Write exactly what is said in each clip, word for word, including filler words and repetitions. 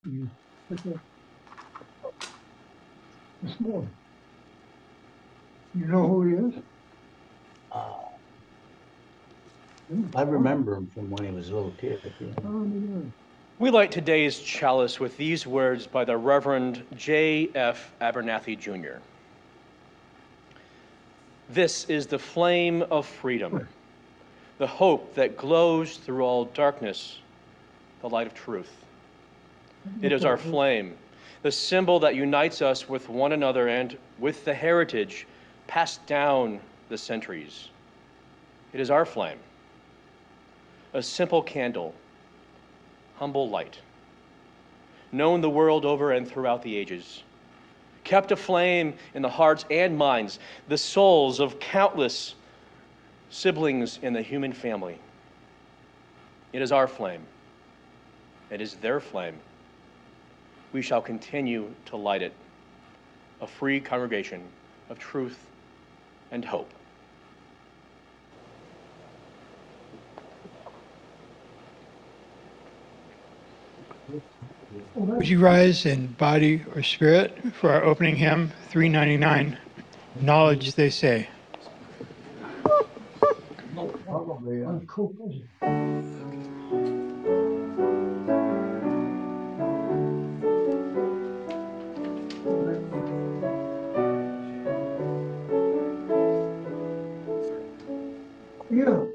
You pick up this morning. You know who he is? Uh, Yeah. I remember him from when he was a little kid. Yeah. Oh, yeah. We light today's chalice with these words by the Reverend J F Abernathy Junior This is the flame of freedom, the hope that glows through all darkness, the light of truth. It is our flame, the symbol that unites us with one another and with the heritage passed down the centuries. It is our flame, a simple candle, humble light, known the world over and throughout the ages, kept aflame in the hearts and minds, the souls of countless siblings in the human family. It is our flame. It is their flame. We shall continue to light it, a free congregation of truth and hope. Would you rise in body or spirit for our opening hymn, three ninety-nine, Knowledge, They Say. Probably a co-president. Yeah.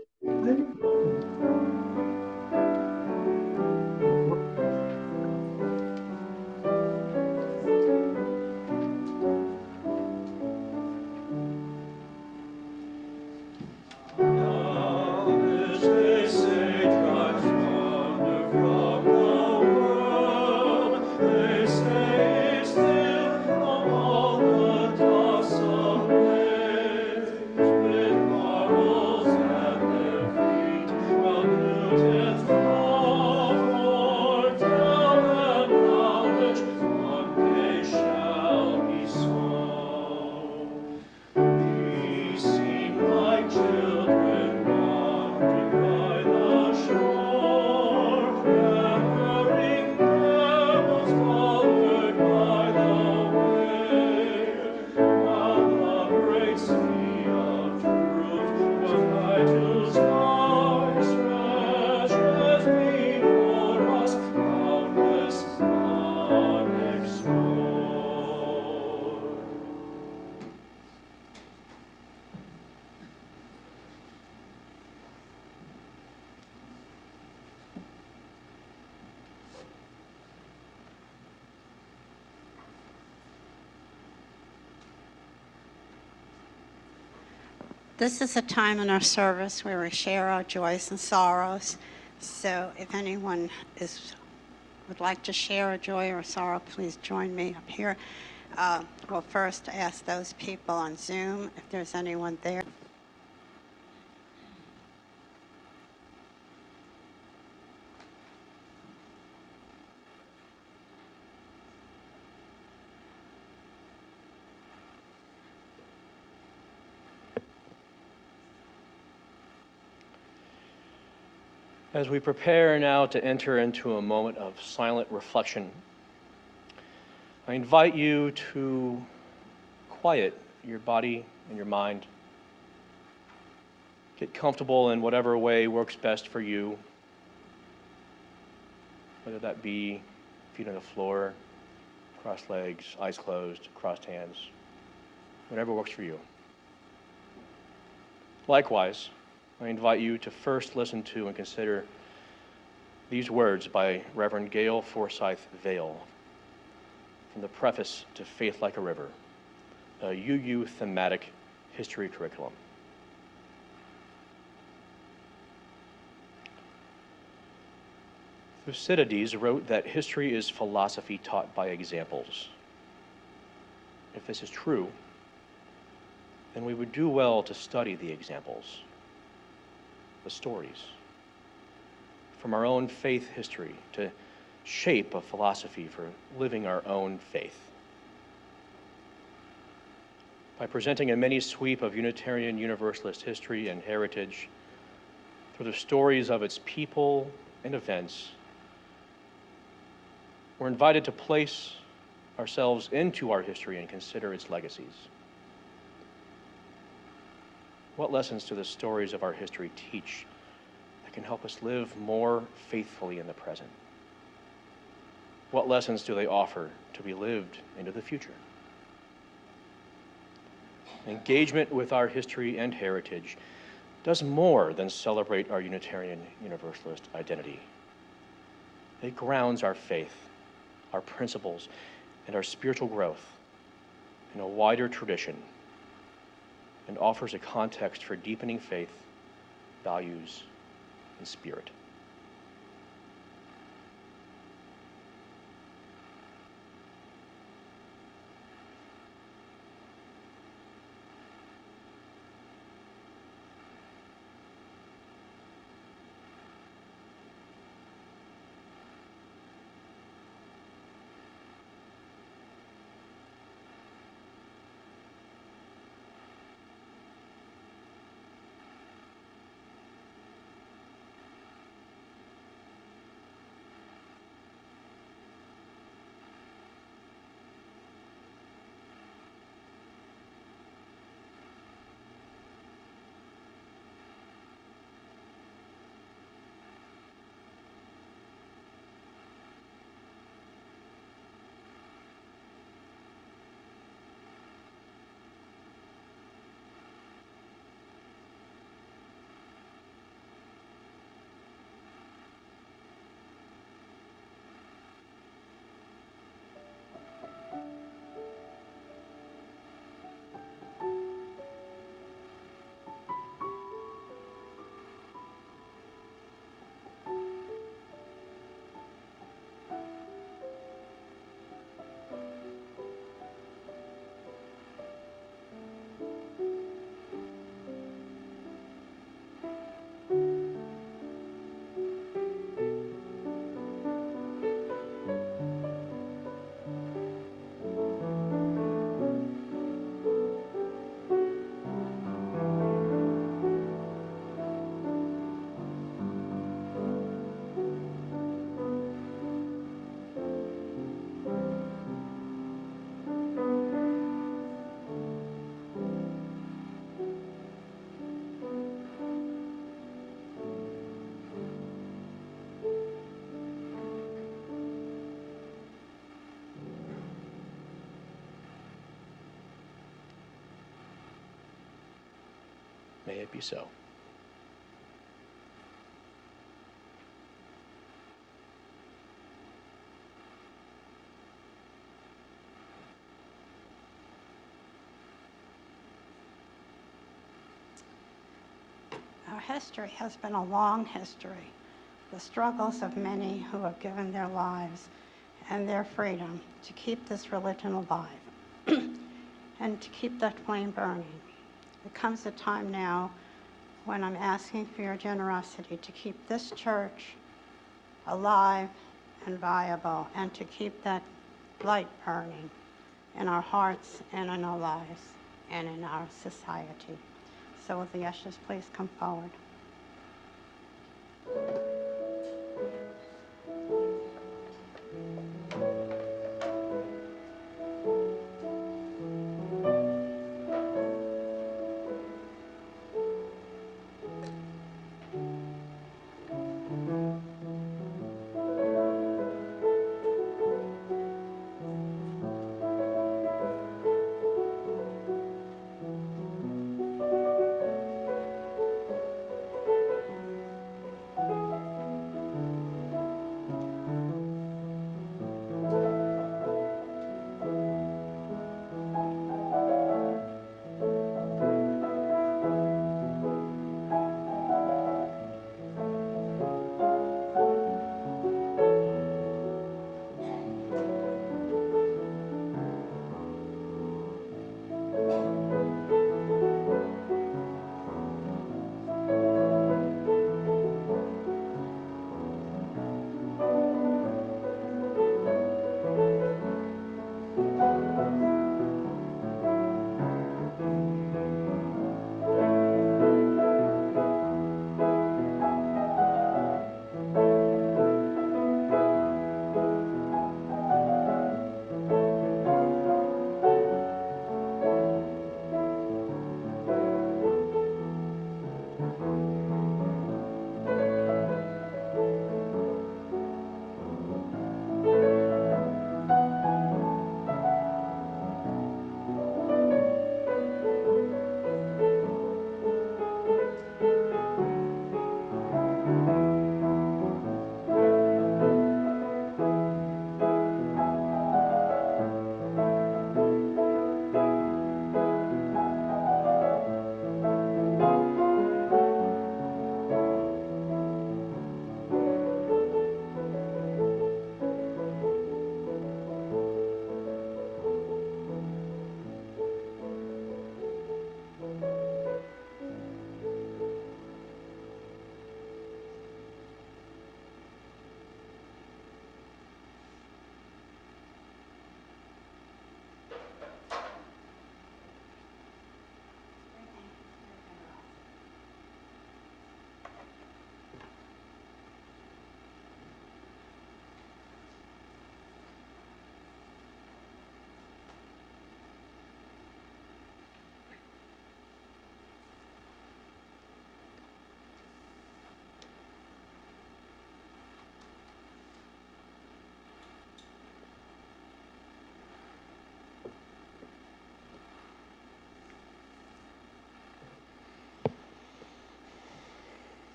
This is a time in our service where we share our joys and sorrows. So if anyone is would like to share a joy or sorrow, please join me up here. Uh, we'll first ask those people on Zoom if there's anyone there. As we prepare now to enter into a moment of silent reflection, I invite you to quiet your body and your mind. Get comfortable in whatever way works best for you, whether that be feet on the floor, crossed legs, eyes closed, crossed hands, whatever works for you. Likewise, I invite you to first listen to and consider these words by Reverend Gail Forsyth Vale from the preface to Faith Like a River, a U U thematic history curriculum. Thucydides wrote that history is philosophy taught by examples. If this is true, then we would do well to study the examples, the stories, from our own faith history to shape a philosophy for living our own faith. By presenting a mini sweep of Unitarian Universalist history and heritage through the stories of its people and events, We're invited to place ourselves into our history and consider its legacies. What lessons do the stories of our history teach that can help us live more faithfully in the present? What lessons do they offer to be lived into the future? Engagement with our history and heritage does more than celebrate our Unitarian Universalist identity. It grounds our faith, our principles, and our spiritual growth in a wider tradition, and offers a context for deepening faith, values, and spirit. May it be so. Our history has been a long history. The struggles of many who have given their lives and their freedom to keep this religion alive and to keep that flame burning. There comes a time now when I'm asking for your generosity to keep this church alive and viable, and to keep that light burning in our hearts and in our lives and in our society. So will the ushers please come forward?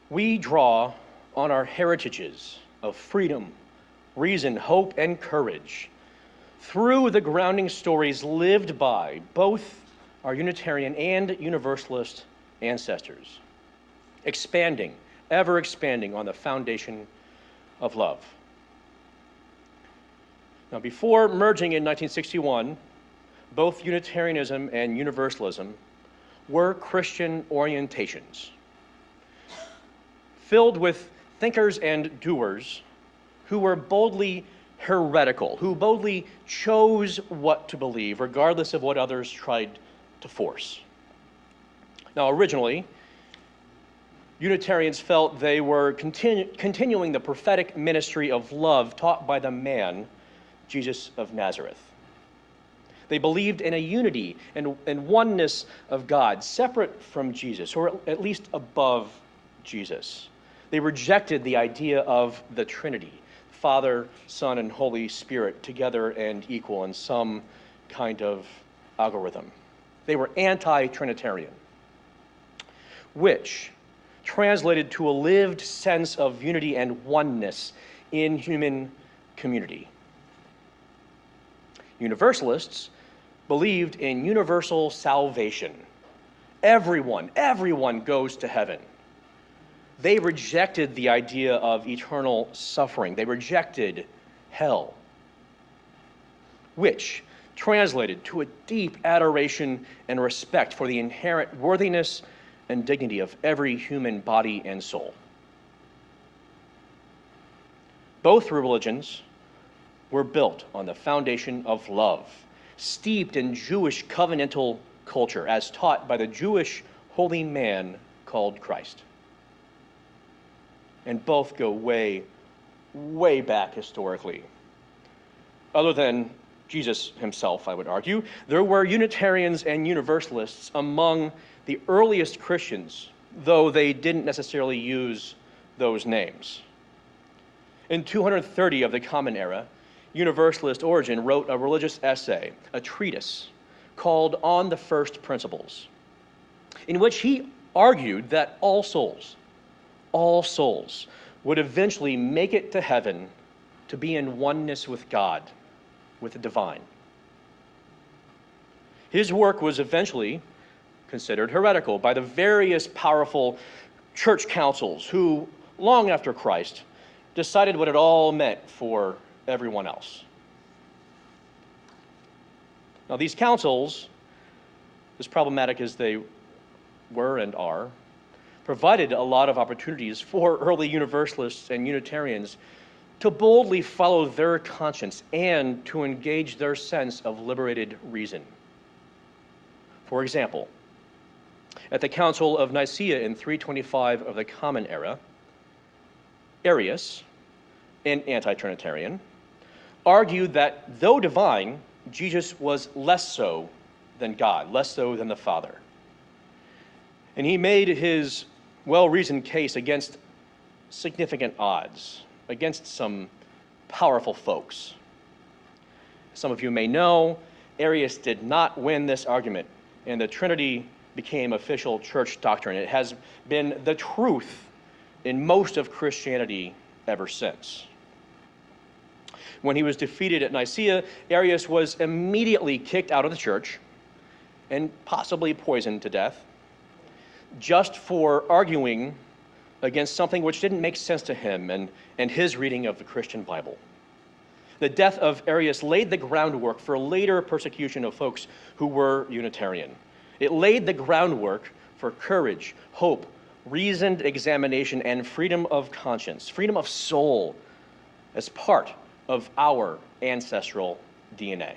We draw on our heritages of freedom, reason, hope, and courage through the grounding stories lived by both our Unitarian and Universalist ancestors, expanding, ever expanding on the foundation of love. Now, before merging in nineteen sixty-one, both Unitarianism and Universalism were Christian orientations, filled with thinkers and doers who were boldly heretical, who boldly chose what to believe, regardless of what others tried to force. Now, originally, Unitarians felt they were continu- continuing the prophetic ministry of love taught by the man, Jesus of Nazareth. They believed in a unity and, and oneness of God, separate from Jesus, or at least above Jesus. They rejected the idea of the Trinity, Father, Son, and Holy Spirit, together and equal in some kind of algorithm. They were anti-Trinitarian, which translated to a lived sense of unity and oneness in human community. Universalists believed in universal salvation. Everyone, everyone goes to heaven. They rejected the idea of eternal suffering. They rejected hell, which translated to a deep adoration and respect for the inherent worthiness and dignity of every human body and soul. Both religions were built on the foundation of love, steeped in Jewish covenantal culture as taught by the Jewish holy man called Christ. And both go way, way back historically. Other than Jesus himself, I would argue, there were Unitarians and Universalists among the earliest Christians, though they didn't necessarily use those names. In two hundred thirty of the Common Era, Universalist Origen wrote a religious essay, a treatise, called On the First Principles, in which he argued that all souls, all souls would eventually make it to heaven to be in oneness with God, with the divine. His work was eventually considered heretical by the various powerful church councils who, long after Christ, decided what it all meant for everyone else. Now, these councils, as problematic as they were and are, provided a lot of opportunities for early Universalists and Unitarians to boldly follow their conscience and to engage their sense of liberated reason. For example, at the Council of Nicaea in three twenty-five of the Common Era, Arius, an anti-Trinitarian, argued that though divine, Jesus was less so than God, less so than the Father. And he made his well-reasoned case against significant odds, against some powerful folks. Some of you may know, Arius did not win this argument, and the Trinity became official church doctrine. It has been the truth in most of Christianity ever since. When he was defeated at Nicaea, Arius was immediately kicked out of the church and possibly poisoned to death, just for arguing against something which didn't make sense to him and, and his reading of the Christian Bible. The death of Arius laid the groundwork for later persecution of folks who were Unitarian. It laid the groundwork for courage, hope, reasoned examination, and freedom of conscience, freedom of soul, as part of our ancestral D N A.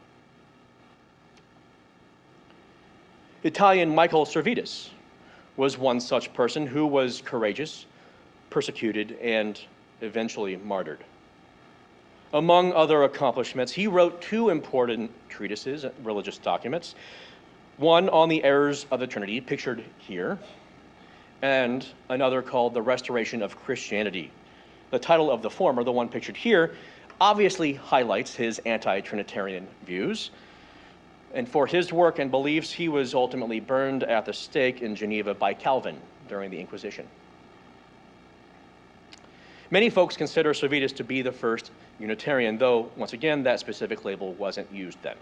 Italian Michael Servetus was one such person who was courageous, persecuted, and eventually martyred. Among other accomplishments, he wrote two important treatises, religious documents, one on the errors of the Trinity, pictured here, and another called The Restoration of Christianity. The title of the former, the one pictured here, obviously highlights his anti-Trinitarian views. And for his work and beliefs, he was ultimately burned at the stake in Geneva by Calvin during the Inquisition. Many folks consider Servetus to be the first Unitarian, though, once again, that specific label wasn't used then.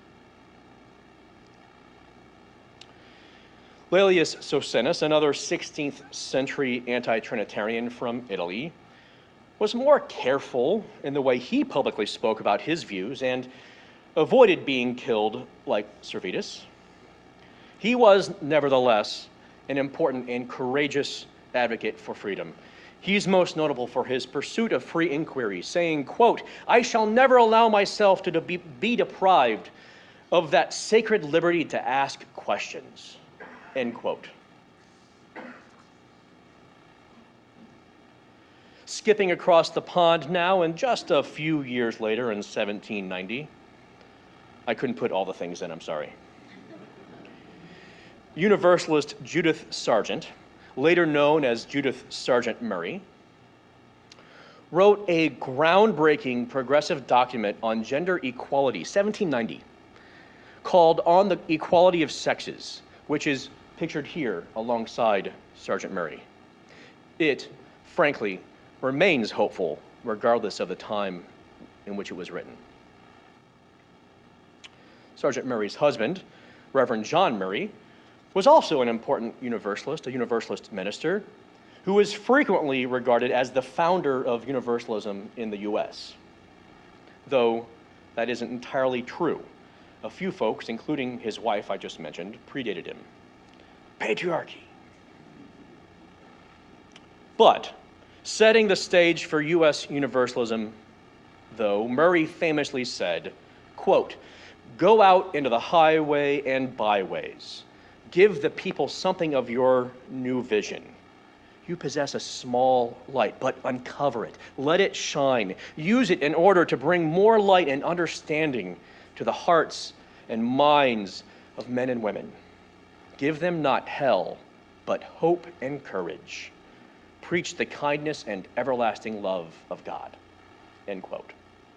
Laelius Socinus, another sixteenth century anti-Trinitarian from Italy, was more careful in the way he publicly spoke about his views and avoided being killed like Servetus. He was, nevertheless, an important and courageous advocate for freedom. He's most notable for his pursuit of free inquiry, saying, quote, "I shall never allow myself to be, be deprived of that sacred liberty to ask questions," end quote. Skipping across the pond now, and just a few years later in seventeen ninety, I couldn't put all the things in, I'm sorry. Universalist Judith Sargent, later known as Judith Sargent Murray, wrote a groundbreaking progressive document on gender equality, seventeen ninety, called On the Equality of Sexes, which is pictured here alongside Sargent Murray. It, frankly, remains hopeful regardless of the time in which it was written. Sargent Murray's husband, Reverend John Murray, was also an important Universalist, a Universalist minister, who was frequently regarded as the founder of Universalism in the U S, though that isn't entirely true. A few folks, including his wife I just mentioned, predated him. Patriarchy. But setting the stage for U S Universalism, though, Murray famously said, quote, "Go out into the highway and byways. Give the people something of your new vision. You possess a small light, but uncover it. Let it shine. Use it in order to bring more light and understanding to the hearts and minds of men and women. Give them not hell, but hope and courage. Preach the kindness and everlasting love of God," end quote.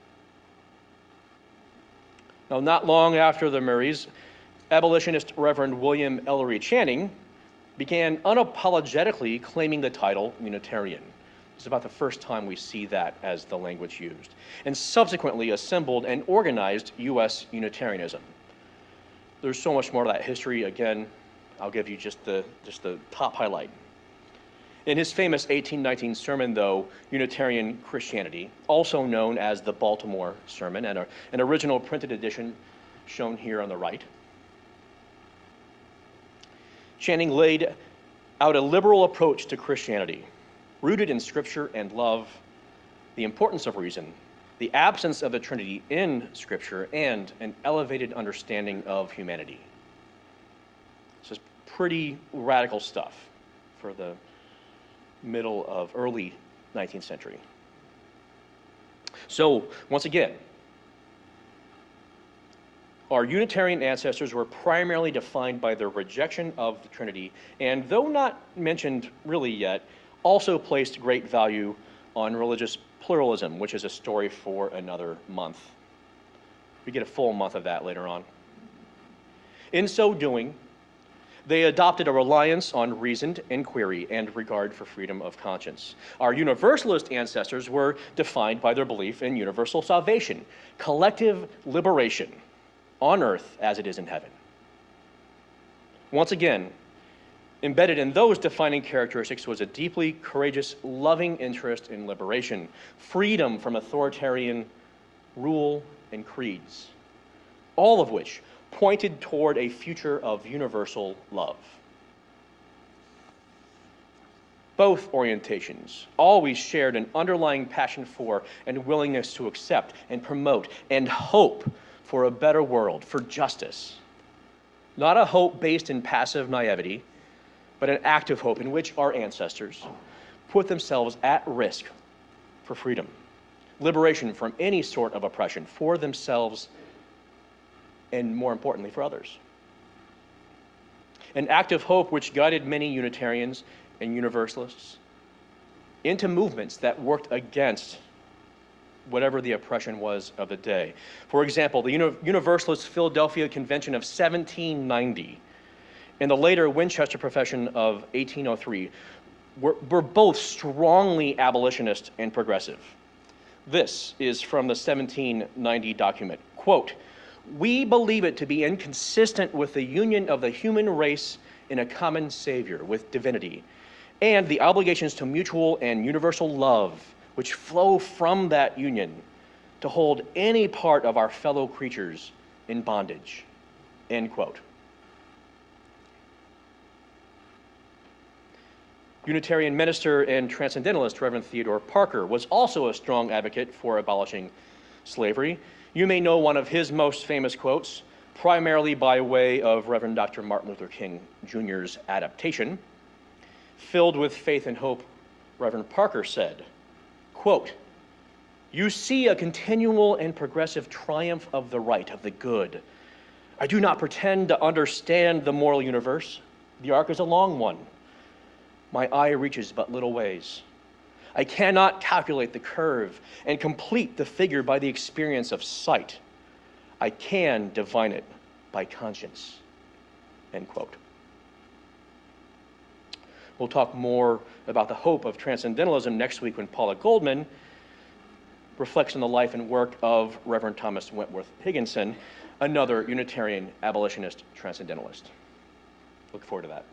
Now, not long after the Murrays, abolitionist Reverend William Ellery Channing began unapologetically claiming the title Unitarian. It's about the first time we see that as the language used, and subsequently assembled and organized U S Unitarianism. There's so much more to that history. Again, I'll give you just the, just the top highlight. In his famous eighteen nineteen sermon, though, Unitarian Christianity, also known as the Baltimore Sermon, and a, an original printed edition shown here on the right, Channing laid out a liberal approach to Christianity, rooted in Scripture and love, the importance of reason, the absence of the Trinity in Scripture, and an elevated understanding of humanity. This is pretty radical stuff for the middle of early nineteenth century. So, once again, our Unitarian ancestors were primarily defined by their rejection of the Trinity, and though not mentioned really yet, also placed great value on religious pluralism, which is a story for another month. We get a full month of that later on. In so doing, they adopted a reliance on reasoned inquiry and regard for freedom of conscience. Our Universalist ancestors were defined by their belief in universal salvation, collective liberation on earth as it is in heaven. Once again, embedded in those defining characteristics was a deeply courageous, loving interest in liberation, freedom from authoritarian rule and creeds, all of which pointed toward a future of universal love. Both orientations always shared an underlying passion for and willingness to accept and promote and hope for a better world, for justice. Not a hope based in passive naivety, but an active hope in which our ancestors put themselves at risk for freedom, liberation from any sort of oppression for themselves and, more importantly, for others. An active hope which guided many Unitarians and Universalists into movements that worked against whatever the oppression was of the day. For example, the Uni- Universalist Philadelphia Convention of seventeen ninety and the later Winchester Profession of eighteen oh three were, were both strongly abolitionist and progressive. This is from the seventeen ninety document. Quote, "We believe it to be inconsistent with the union of the human race in a common Savior, with divinity, and the obligations to mutual and universal love which flow from that union, to hold any part of our fellow creatures in bondage." End quote. Unitarian minister and transcendentalist Reverend Theodore Parker was also a strong advocate for abolishing slavery. You may know one of his most famous quotes, primarily by way of Reverend Doctor Martin Luther King Junior's adaptation. Filled with faith and hope, Reverend Parker said, quote, "You see a continual and progressive triumph of the right, of the good. I do not pretend to understand the moral universe. The arc is a long one. My eye reaches but little ways. I cannot calculate the curve and complete the figure by the experience of sight. I can divine it by conscience." End quote. We'll talk more about the hope of transcendentalism next week when Paula Goldman reflects on the life and work of Reverend Thomas Wentworth Higginson, another Unitarian abolitionist transcendentalist. Look forward to that.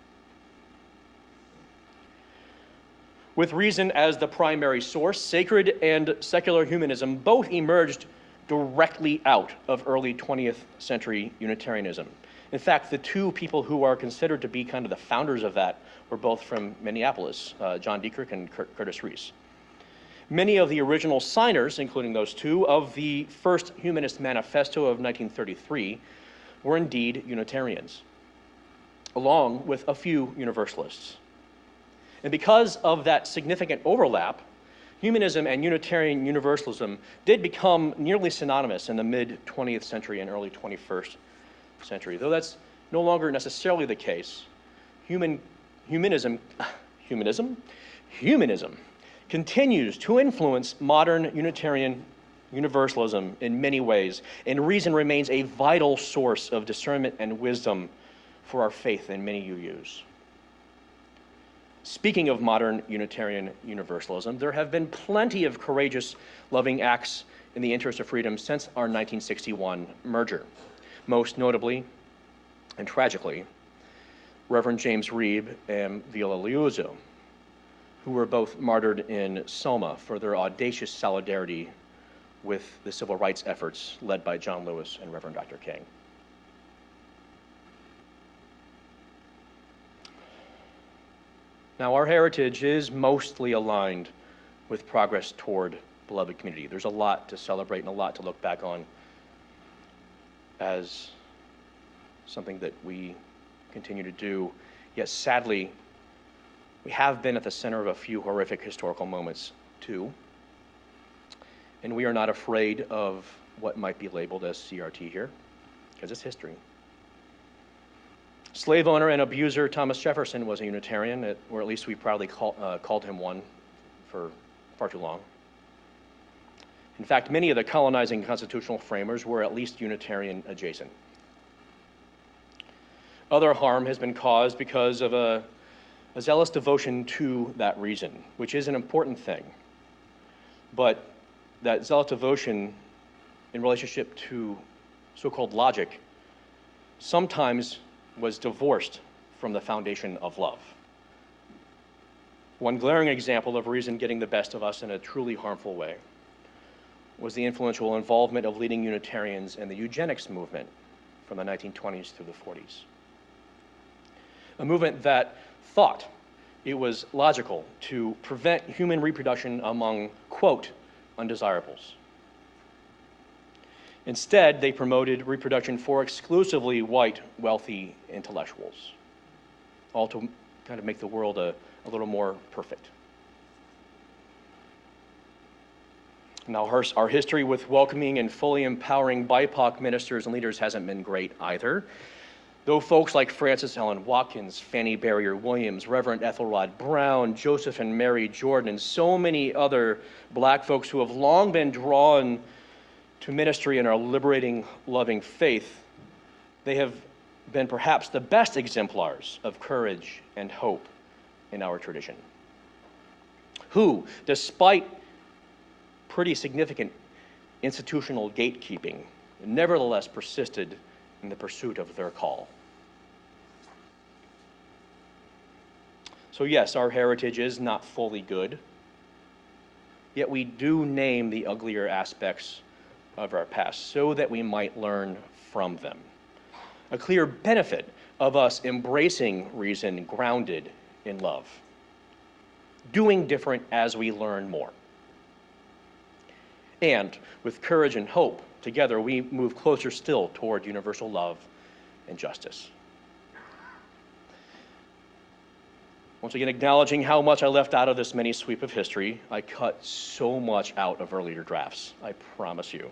With reason as the primary source, sacred and secular humanism both emerged directly out of early twentieth century Unitarianism. In fact, the two people who are considered to be kind of the founders of that were both from Minneapolis, uh, John Dietrich and Cur- Curtis Reese. Many of the original signers, including those two, of the first Humanist Manifesto of nineteen thirty-three were indeed Unitarians, along with a few Universalists. And because of that significant overlap, humanism and Unitarian Universalism did become nearly synonymous in the mid-twentieth century and early twenty-first century. Though that's no longer necessarily the case, human, humanism, humanism, humanism continues to influence modern Unitarian Universalism in many ways, and reason remains a vital source of discernment and wisdom for our faith in many U Us. Speaking of modern Unitarian Universalism, there have been plenty of courageous, loving acts in the interest of freedom since our nineteen sixty-one merger. Most notably, and tragically, Reverend James Reeb and Viola Liuzzo, who were both martyred in Selma for their audacious solidarity with the civil rights efforts led by John Lewis and Reverend Doctor King. Now, our heritage is mostly aligned with progress toward beloved community. There's a lot to celebrate and a lot to look back on as something that we continue to do. Yet, sadly, we have been at the center of a few horrific historical moments, too. And we are not afraid of what might be labeled as C R T here, because it's history. Slave owner and abuser Thomas Jefferson was a Unitarian, or at least we proudly call, uh, called him one for far too long. In fact, many of the colonizing constitutional framers were at least Unitarian adjacent. Other harm has been caused because of a, a zealous devotion to that reason, which is an important thing. But that zealous devotion in relationship to so-called logic sometimes was divorced from the foundation of love. One glaring example of reason getting the best of us in a truly harmful way was the influential involvement of leading Unitarians in the eugenics movement from the nineteen twenties through the forties. A movement that thought it was logical to prevent human reproduction among, quote, undesirables. Instead, they promoted reproduction for exclusively white, wealthy intellectuals, all to kind of make the world a, a little more perfect. Now, our, our history with welcoming and fully empowering B I P O C ministers and leaders hasn't been great either. Though folks like Frances Ellen Watkins, Fanny Barrier Williams, Reverend Ethelrod Brown, Joseph and Mary Jordan, and so many other black folks who have long been drawn to ministry in our liberating, loving faith, they have been perhaps the best exemplars of courage and hope in our tradition, who, despite pretty significant institutional gatekeeping, nevertheless persisted in the pursuit of their call. So yes, our heritage is not fully good, yet we do name the uglier aspects of our past so that we might learn from them. A clear benefit of us embracing reason grounded in love, doing different as we learn more. And with courage and hope, together we move closer still toward universal love and justice. Once again, acknowledging how much I left out of this mini sweep of history, I cut so much out of earlier drafts, I promise you.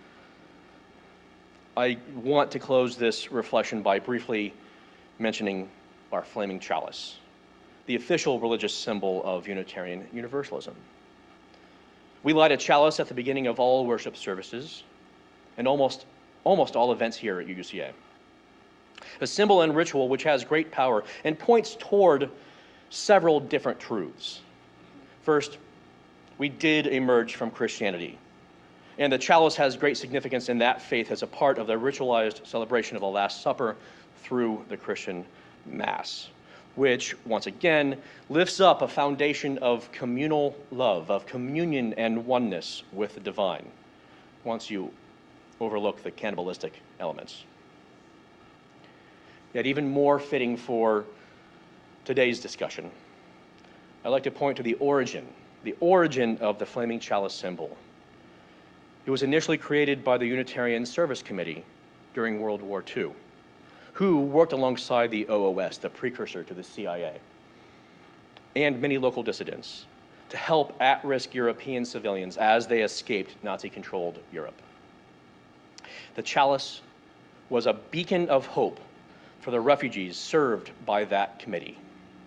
I want to close this reflection by briefly mentioning our flaming chalice, the official religious symbol of Unitarian Universalism. We light a chalice at the beginning of all worship services and almost, almost all events here at U U C A. A symbol and ritual which has great power and points toward several different truths. First, we did emerge from Christianity, and the chalice has great significance in that faith as a part of the ritualized celebration of the Last Supper through the Christian Mass, which, once again, lifts up a foundation of communal love, of communion and oneness with the divine, once you overlook the cannibalistic elements. Yet even more fitting for today's discussion, I'd like to point to the origin, the origin of the flaming chalice symbol. It was initially created by the Unitarian Service Committee during World War Two, who worked alongside the O O S, the precursor to the C I A, and many local dissidents to help at-risk European civilians as they escaped Nazi-controlled Europe. The chalice was a beacon of hope for the refugees served by that committee.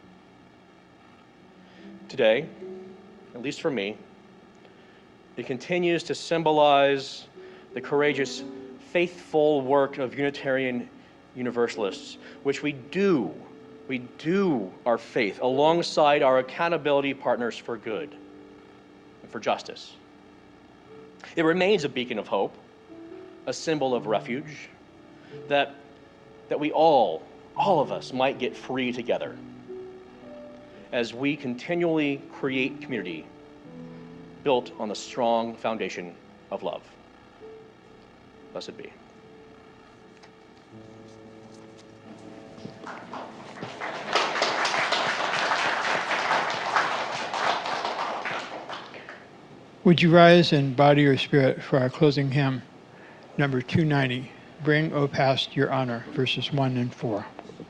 Today, at least for me, it continues to symbolize the courageous, faithful work of Unitarian Universalists, which we do, we do our faith alongside our accountability partners for good and for justice. It remains a beacon of hope, a symbol of refuge, that, that we all, all of us might get free together as we continually create community built on the strong foundation of love. Blessed be. Would you rise in body or spirit for our closing hymn, number two ninety, Bring, O Past, Your Honor, verses one and four.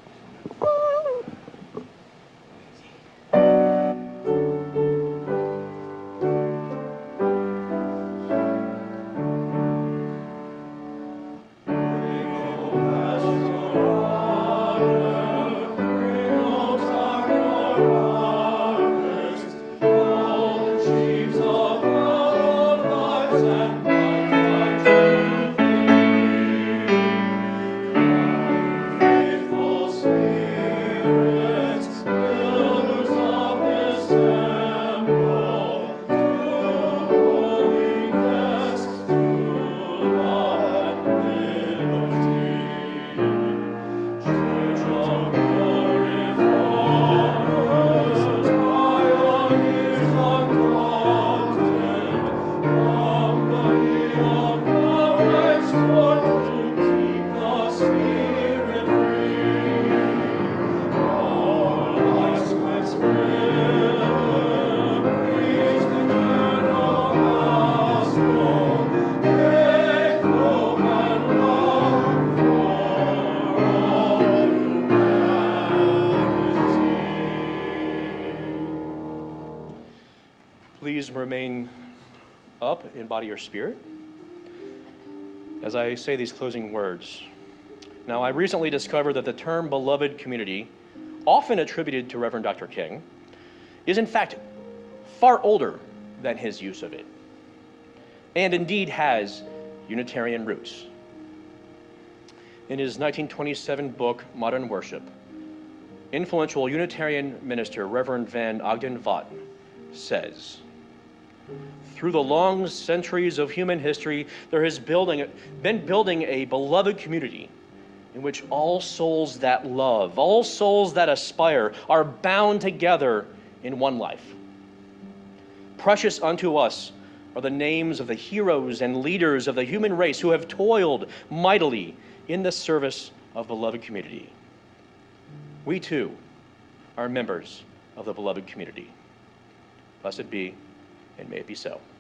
Please remain up in body or spirit as I say these closing words. Now, I recently discovered that the term beloved community, often attributed to Reverend Doctor King, is in fact far older than his use of it, and indeed has Unitarian roots. In his nineteen twenty-seven book, Modern Worship, influential Unitarian minister, Reverend Van Ogden Vaught, says, through the long centuries of human history, there has building, been building a beloved community in which all souls that love, all souls that aspire, are bound together in one life. Precious unto us are the names of the heroes and leaders of the human race who have toiled mightily in the service of beloved community. We too are members of the beloved community. Blessed be, and may it be so.